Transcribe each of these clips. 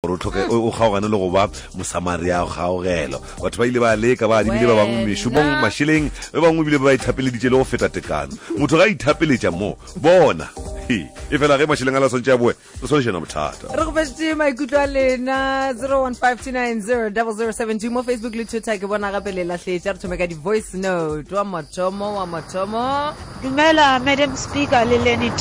gore o tlhoke o kgaogane le go ba mosamaria kgaogelo batho ba ile ba leka ba di bile ba bangwe mešomong mašeleng ba bangwe bile ba ithapeleditše le go feta tekano motho ga ithapeletša mo bona e fela ge mašeleng a la swantše a boe re swantšhena bothata re go fešitše maikutlo a lena 0152900072 mo Facebook le Twitter ke bona gape le latlhetša re thome ka di-voice note wa mathomo dumela Madam Speaker le Lenny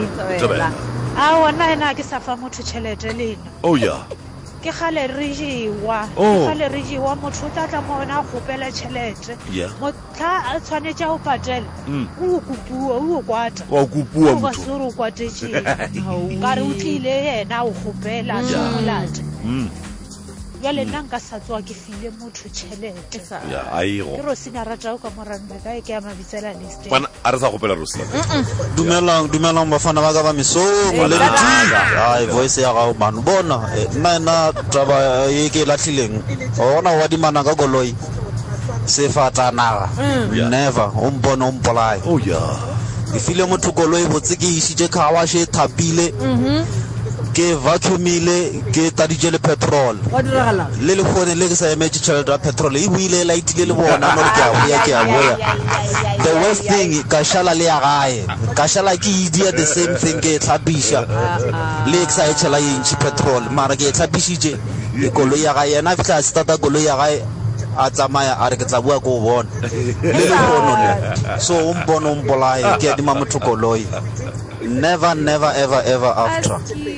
wona ena ke sa fa motho tšhelete lena oh yeah ke gale re jewa motho o tla mona a gopela tšhelete motla a tshwanetse o patela o kwata motho se re o kwatetše ka re o tlile yena o gopela tšhelete jale nna nka sa tswa ke file motho tšhelete ke Rosina ratao ka moranne ka ke a mabitsela list bana a re sa gopela Rosina dumelang bafana ba ka ba mesongo le ai voice ya ga manu bona nna taba ye ke latlhileng ona wa di mana ka koloi se fatanaga never umbona umpolai oh yeah ke file motho koloi botse ke isitše khawa she thapile ke vacuumile ke taditše le petrol le le kgone le ke sa emetše tšhelete ya petrol e buile laitile le bona nore ke a boya the worst thing ka šala le ya gae ka šala ke idia the same thing ke tlhapiša le ke sa etšhela ye ntši petrol mara ke tlhapišitše le koloi ya gae yena fitlha a stata koloi ya gae a tsamaya a re ke tla bua ko o bona le le kgono le so o mpona o mpolae ke adima motho koloi never ever after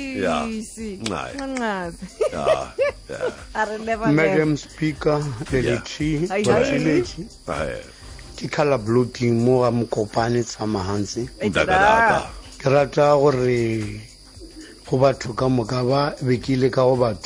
Madam Speaker le ke khala blocking mo ga mokopane tsamahantse ke rata gore go batho ka moka ba bekile ka go batho